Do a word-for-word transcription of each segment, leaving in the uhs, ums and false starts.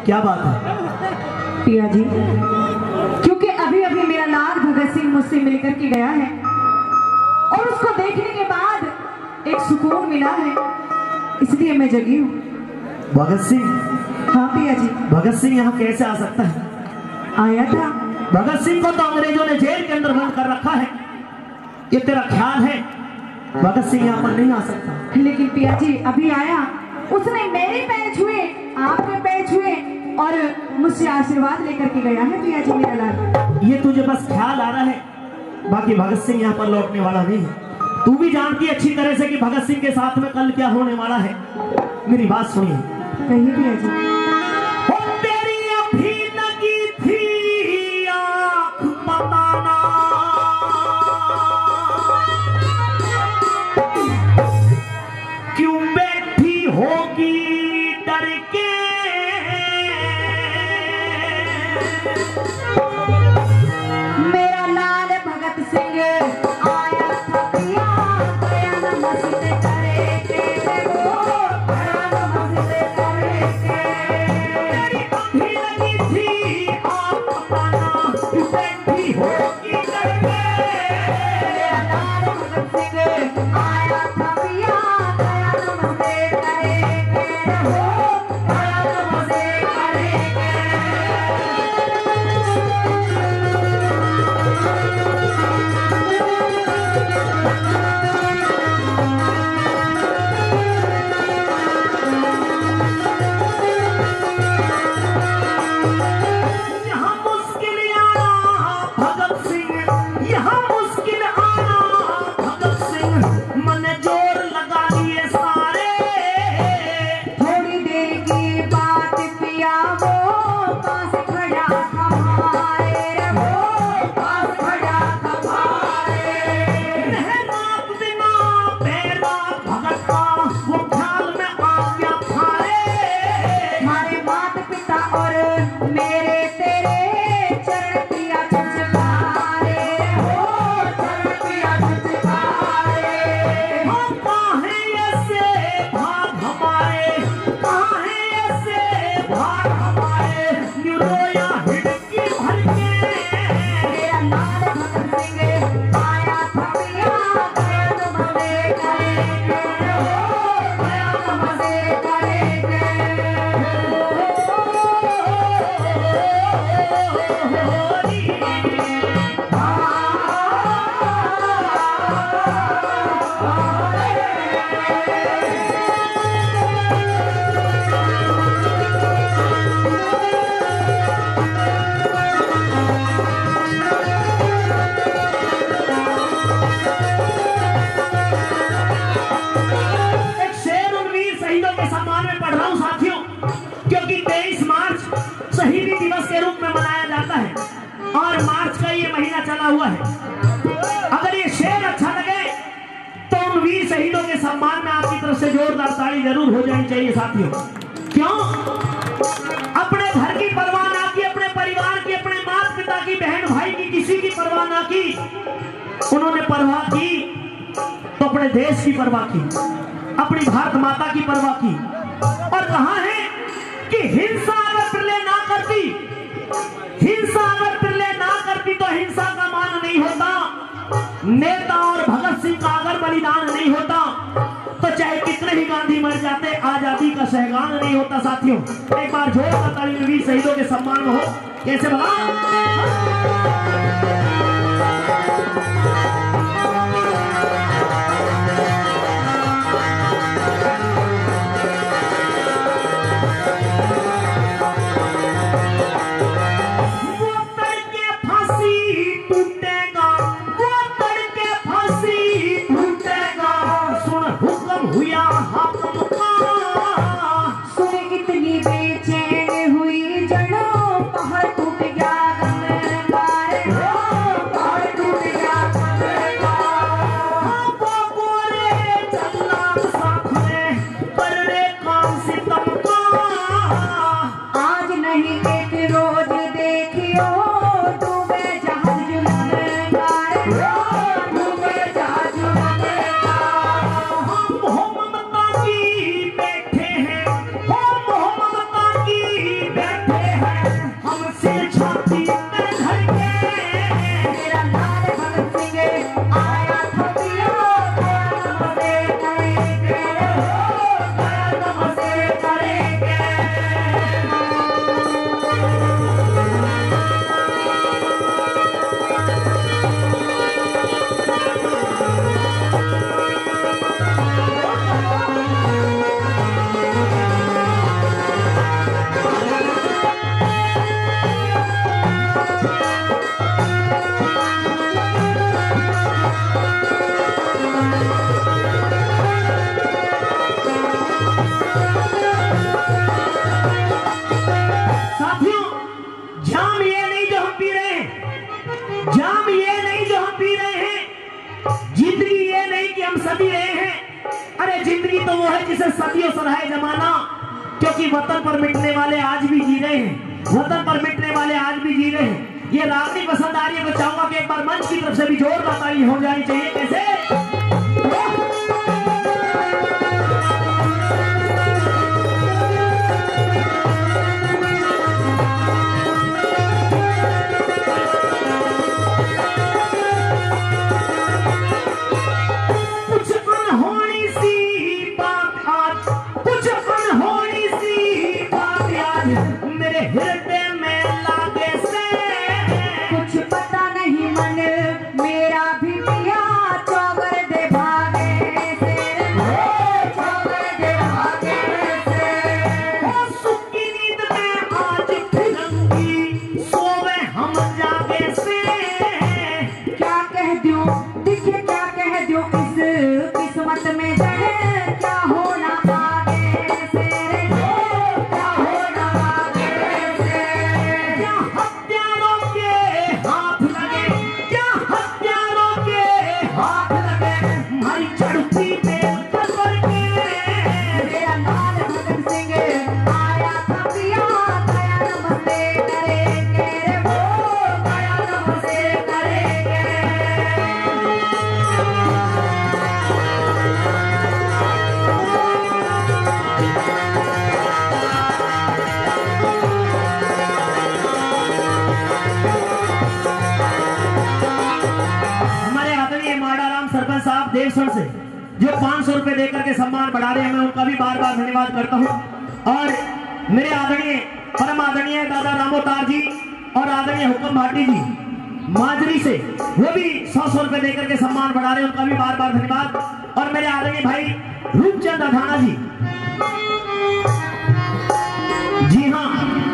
क्या बात है पिया जी? क्योंकि अभी अभी मेरा लाल भगत सिंह मुझसे मिलकर के गया है और उसको देखने के बाद एक सुकून मिला है, इसलिए मैं जगी हूँ। भगत सिंह? हाँ पिया जी। भगत सिंह यहाँ कैसे आ सकता है? आया था। भगत सिंह को तो अंग्रेजों ने जेल के अंदर बंद कर रखा है, ये तेरा ख्याल है? भगत सिंह यहाँ पर नहीं आ सकता। लेकिन पिया जी अभी आया, उसने मेरे पैर छुए, आपके पैर छुए और मुझसे आशीर्वाद लेकर के गया है पिया जी मेरा लाल। ये तुझे बस ख्याल आ रहा है, बाकी भगत सिंह यहाँ पर लौटने वाला नहीं है। तू भी जानती है अच्छी तरह से कि भगत सिंह के साथ में कल क्या होने वाला है। मेरी बात सुनिए। कहिए पिया जी। हुआ है। अगर ये शेर अच्छा लगे तो उन वीर शहीदों के सम्मान में आपकी तरफ से जोरदार ताली जरूर हो जानी चाहिए साथियों। क्यों? अपने घर की परवाह ना की, अपने परिवार की, अपने माता पिता की, बहन भाई की, किसी की परवाह ना की। उन्होंने परवाह की तो अपने देश की परवाह की, अपनी भारत माता की परवाह की। और कहा है कि हिंसा अगर प्रलय ना करती, हिंसा अगर प्रलय ना करती तो हिंसा का मान नहीं होता। नेता और भगत सिंह का अगर बलिदान नहीं होता तो चाहे कितने ही गांधी मर जाते, आजादी का सहगान नहीं होता। साथियों एक बार जोरदार ताली वीर शहीदों के सम्मान में हो। कैसे बना? बैठे हैं हो मोहम्मद की है जिसे सदियों सराहे जमाना, क्योंकि वतन पर मिटने वाले आज भी जी रहे हैं, वतन पर मिटने वाले आज भी जी रहे हैं। ये रागनी पसंद आ रही है, मैं चाहूंगा कि एक बार मंच की तरफ से भी जोरदार ताली हो जानी चाहिए। कैसे देवसर से जो पांच सौ रुपए देकर के सम्मान बढ़ा रहे हैं, मैं उनका भी बार बार धन्यवाद करता हूं। और मेरे आदरणीय परम आदरणीय दादा रामोतार जी और आदरणीय हुक्म भाटी जी माजरी से, वो भी सौ सौ रुपए देकर के सम्मान बढ़ा रहे हैं, उनका भी बार बार धन्यवाद। और मेरे आदरणीय भाई रूपचंद अधाना जी, जी हाँ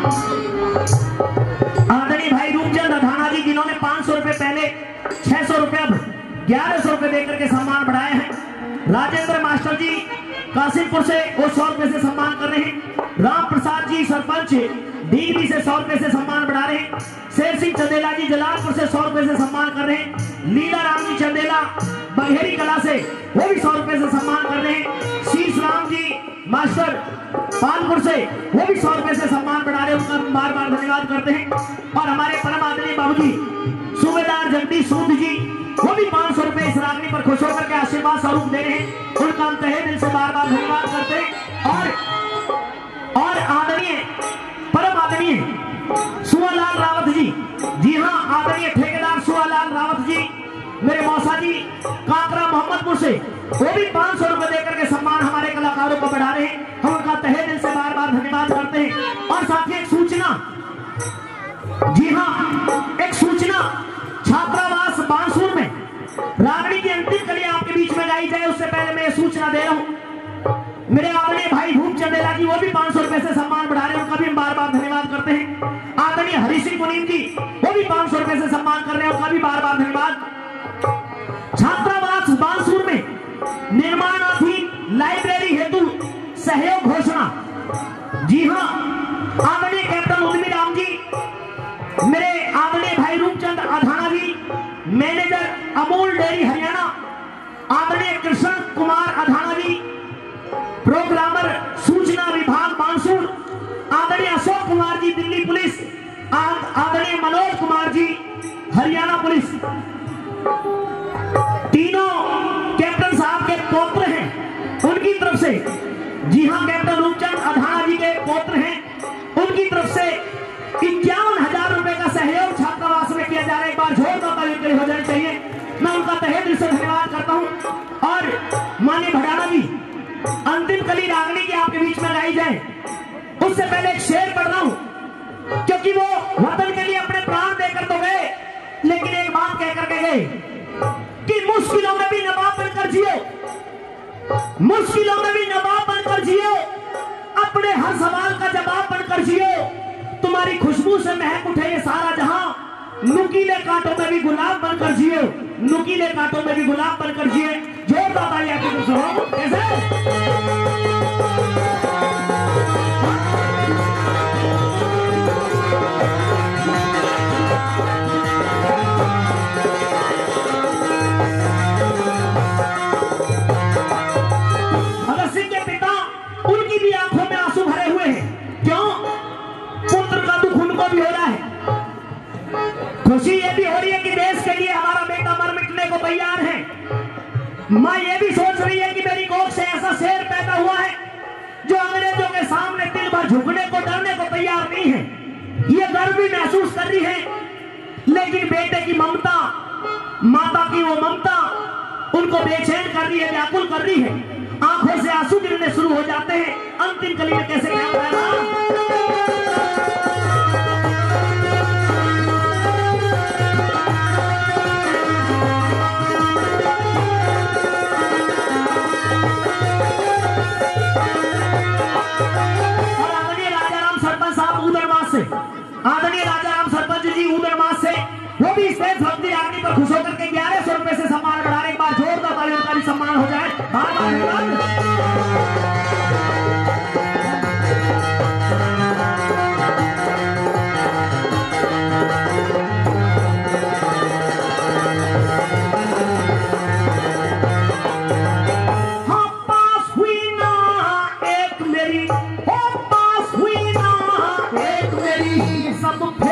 आदरणीय भाई रूपचंद अधाना जी, जिन्होंने पांच सौ रुपए पहले छह सौ रुपए अब ग्यारह सौ रुपए देकर के सम्मान बढ़ाए हैं। राजेंद्र मास्टर जी कासिमपुर से वो सौ रुपए से सम्मान कर रहे हैं। राम प्रसाद जी सरपंच डीगरी से सौ रुपए से सम्मान बढ़ा रहे हैं। शेर सिंह चंदेला जी जलालपुर से सौ रुपए से सम्मान कर रहे हैं। लीला राम जी चंदेला बघेरी कला से वो भी सौ रुपए से सम्मान कर रहे हैं। शीश राम जी मास्टर पालपुर से वो भी सौ रुपए से सम्मान बढ़ा रहे हैं, उनका बार बार धन्यवाद करते हैं। और हमारे परम आदरणीय बाबूजी सूबेदार जगदीश सूद जी, वो भी पांच सौ रुपए इस रागनी पर खुश होकर के आशीर्वाद स्वरूप दे रहे हैं, उनका हम तहे दिल से बार बार धन्यवाद करते हैं। और और आदरणीय परम आदरणीय सुवालाल रावत जी, जी हाँ आदरणीय ठेकेदार सुवालाल रावत जी, मेरे मौसा जी काकरा मोहम्मदपुर से, वो भी पांच सौ रुपए देकर के सम्मान हमारे कलाकारों को बढ़ा रहे हैं, हम उनका तहे दिल से बार बार धन्यवाद करते हैं। और साथ ही एक सूचना, जी हाँ एक सूचना, छात्रावास बांसुर में रागनी की अंतिम कली आपके बीच में गाई जाए, उससे पहले मैं ये सूचना दे रहा हूं। मेरे आदरणीय भाई भूप चंदेला जी, वो भी पांच सौ रुपए से सम्मान बढ़ा रहे हैं, उनका भी हम बार बार धन्यवाद करते हैं। आदरणीय हरि सिंह मुनीम जी, वो भी पांच सौ रुपए से सम्मान कर रहे हैं, उनका भी बार बार धन्यवाद। छात्रावास बांसुर में निर्माणाधीन लाइब्रेरी हेतु सहयोग घोषणा, जी हाँ आदरणीय कैप्टन उर्मी राम जी, मेरे आदरणीय भाई रूपचंद अधाना जी, मैनेजर अमूल डेयरी हरियाणा, आदरणीय कृष्ण कुमार अधाना जी, प्रोग्रामर सूचना विभाग बांसुर, आदरणीय अशोक कुमार जी दिल्ली पुलिस, आदरणीय मनोज कुमार जी हरियाणा पुलिस, तीनों कैप्टन साहब के पौत्र हैं, उनकी तरफ से, जी हाँ कैप्टन रूपचंद अधाना जी के पौत्र हैं, उनकी तरफ से इक्यावन हजार रुपए का सहयोग छात्रावास में किया जा रहा है। एक बार जोरदार ताली हो जानी चाहिए, मैं उनका तहे दिल से धन्यवाद करता हूं। और माननीय भडाना जी, अंतिम कली रागनी की आपके बीच में गाई जाए उससे पहले एक शेर पढ़ रहा हूं, क्योंकि वो वतन के लिए अपने प्राण देकर तो गए, लेकिन एक बात कह करके गए कि मुश्किलों में भी नवाब बनकर जियो, मुश्किलों में भी नवाब बनकर जियो, अपने हर सवाल का जवाब बनकर जियो, तुम्हारी खुशबू से महक उठे ये सारा जहां, नुकीले कांटों में भी गुलाब बनकर जियो, नुकीले कांटों में भी गुलाब बनकर जिए। जोरदार ताली आपकी तरफ से हो। कैसे भगत सिंह के पिता खुशी ये भी हो रही है कि देश के लिए हमारा बेटा मर मिटने को तैयार है। माँ ये भी सोच रही है कि मेरी कोख से ऐसा शेर पैदा हुआ है जो अंग्रेजों के सामने दिल भर झुकने को डरने को तैयार नहीं है। ये गर्व भी महसूस कर रही है, लेकिन बेटे की ममता, माता की वो ममता उनको बेचैन कर रही है, व्याकुल कर रही है। आंखों से आंसू गिरने शुरू हो जाते हैं। अंतिम कली में कैसे क्या होता है? आदरणीय राजा राम सरपंच जी उदरमास से, वो भी स्टेज भक्ति आदमी पर खुश होकर के ग्यारह सौ रुपए से सम्मान बढ़ाने के बाद जोरदार तालियों का भी सम्मान हो जाए। बार बार हाँ पास हुई ना एक मेरी, हो पास हुई ना एक मेरी, सब